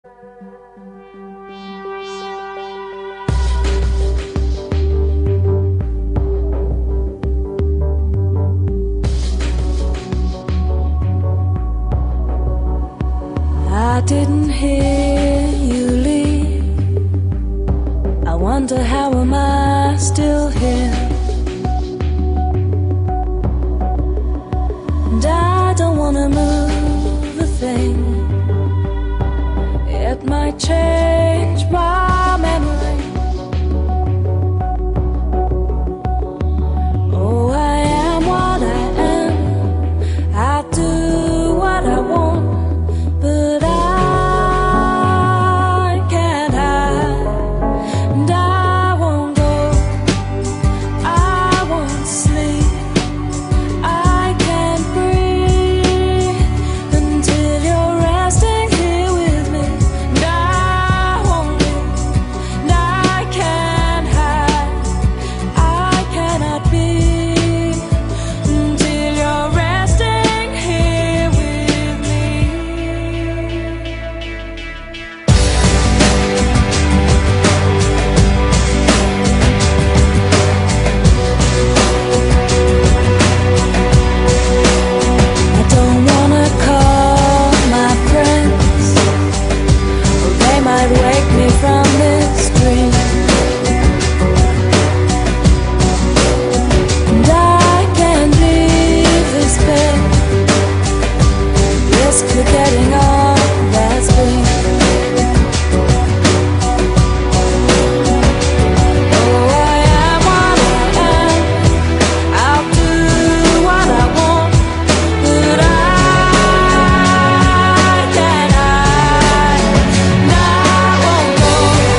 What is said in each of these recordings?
I didn't hear you leave. I wonder how am I still here? And I don't wanna move a thing. It might change my memory. Oh, I am what I am. I'll do what I want. But I can't hide, and I won't go, I won't sleep, I can't breathe until you're resting here with me. And I won't leave, and I can't hide, I cannot be until you're resting here with me. I don't wanna call my friends, or they might wake me from this dream. And I can't leave this bed, risk forgetting all that's been. Oh, I am what I am. I'll do what I want. But I can't hide, and I won't go,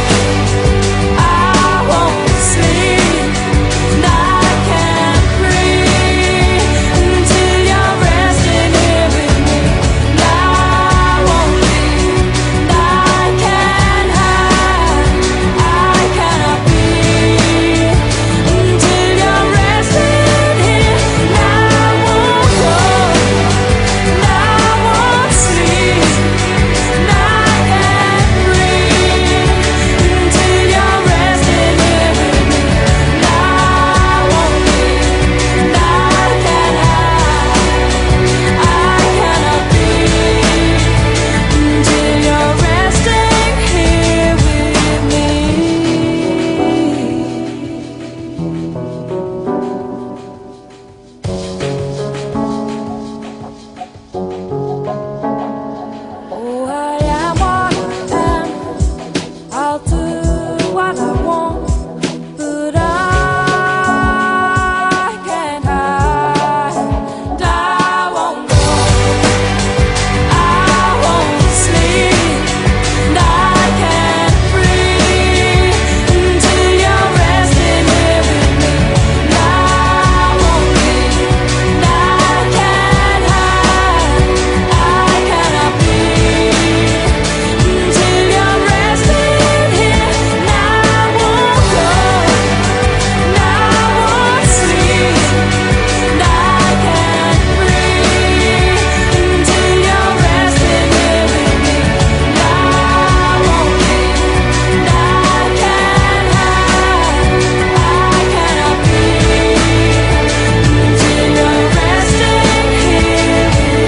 I won't sleep, and I can't breathe until you're resting here with me. And I won't leave, and I can't hide, I cannot be until you're resting here. And I won't go, and I won't sleep, and I can't breathe until you're resting here with me. And I won't leave, and I can't hide, I cannot be until you're resting here with me. Oh, I am what I am. I'll do what I want. But I can't hide, and I won't go, I won't sleep, and I can't breathe until you're resting here with me. And I won't leave, and I can't hide, I cannot be until you're resting here. And I won't go, and I won't sleep, and I can't breathe until you're resting here with me. And I won't leave, and I can't hide, I cannot be until you're resting here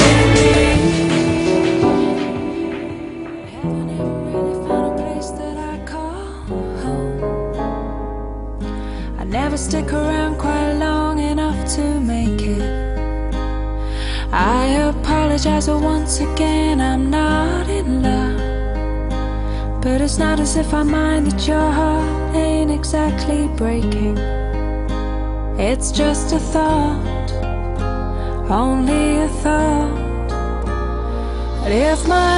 with me. Haven't ever really found a place that I call home. I never stick around quite long enough to make it. I apologize, but once again I'm not in love. But it's not as if I mind that your heart ain't exactly breaking. It's just a thought, only a thought. But if my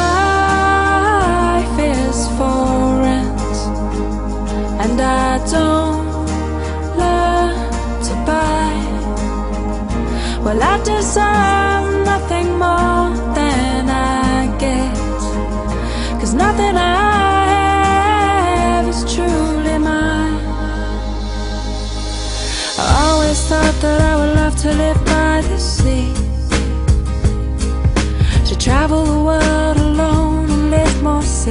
life is for rent, and I don't learn to buy, well, I deserve nothing more than I get. 'Cause nothing I have is truly mine. I always thought that I would love to live by the sea, to travel the world alone and live more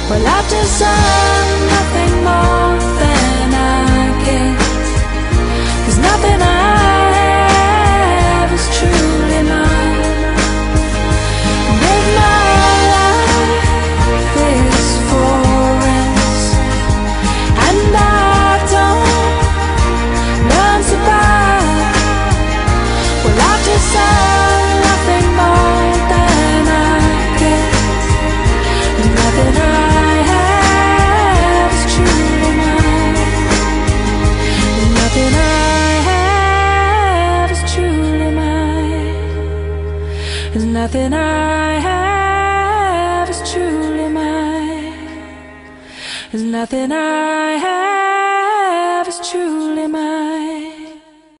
Well, I've deserved nothing more than I get, 'cause nothing I have is truly mine. If my life is for rest and I don't learn to buy, well, I've deserved nothing more than I get. Nothing I have is truly mine. Nothing I have is truly mine. There's nothing I have is truly mine. There's nothing I have is truly mine.